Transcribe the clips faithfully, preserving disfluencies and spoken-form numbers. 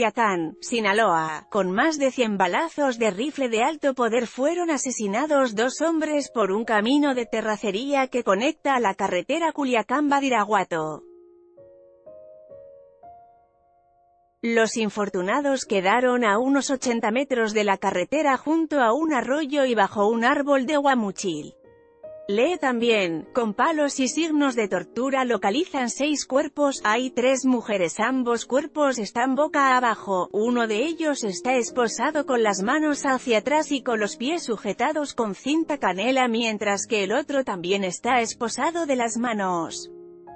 Culiacán, Sinaloa. Con más de cien balazos de rifle de alto poder fueron asesinados dos hombres por un camino de terracería que conecta a la carretera Culiacán-Badiraguato. Los infortunados quedaron a unos ochenta metros de la carretera junto a un arroyo y bajo un árbol de guamuchil. Lee también, con palos y signos de tortura localizan seis cuerpos, hay tres mujeres, ambos cuerpos están boca abajo, uno de ellos está esposado con las manos hacia atrás y con los pies sujetados con cinta canela mientras que el otro también está esposado de las manos.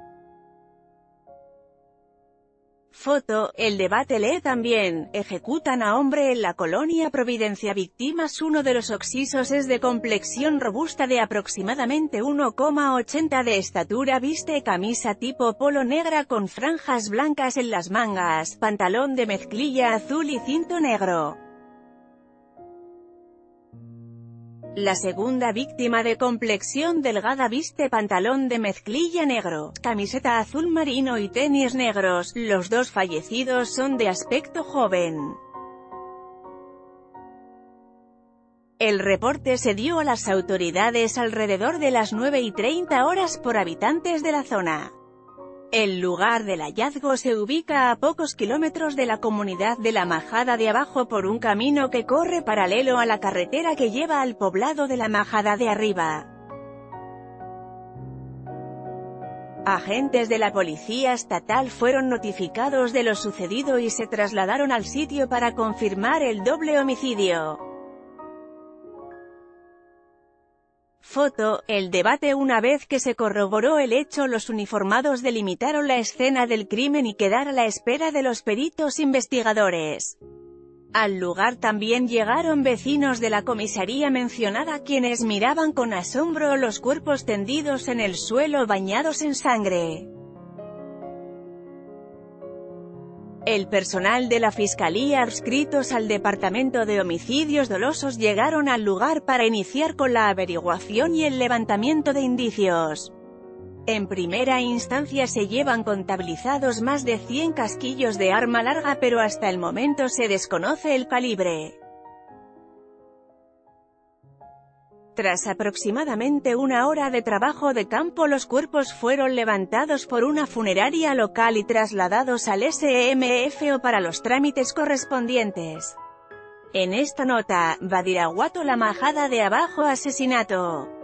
Foto, el debate. Lee también, ejecutan a hombre en la colonia Providencia. Víctimas. Uno de los occisos es de complexión robusta de aproximadamente uno coma ochenta de estatura, viste camisa tipo polo negra con franjas blancas en las mangas, pantalón de mezclilla azul y cinto negro. La segunda víctima de complexión delgada viste pantalón de mezclilla negro, camiseta azul marino y tenis negros. Los dos fallecidos son de aspecto joven. El reporte se dio a las autoridades alrededor de las nueve y treinta horas por habitantes de la zona. El lugar del hallazgo se ubica a pocos kilómetros de la comunidad de La Majada de Abajo por un camino que corre paralelo a la carretera que lleva al poblado de La Majada de Arriba. Agentes de la policía estatal fueron notificados de lo sucedido y se trasladaron al sitio para confirmar el doble homicidio. Foto, el debate. Una vez que se corroboró el hecho, los uniformados delimitaron la escena del crimen y quedar a la espera de los peritos investigadores. Al lugar también llegaron vecinos de la comisaría mencionada quienes miraban con asombro los cuerpos tendidos en el suelo bañados en sangre. El personal de la Fiscalía adscritos al Departamento de Homicidios Dolosos llegaron al lugar para iniciar con la averiguación y el levantamiento de indicios. En primera instancia se llevan contabilizados más de cien casquillos de arma larga, pero hasta el momento se desconoce el calibre. Tras aproximadamente una hora de trabajo de campo, los cuerpos fueron levantados por una funeraria local y trasladados al S M F O para los trámites correspondientes. En esta nota, Badiraguato, La Majada de Abajo, asesinato.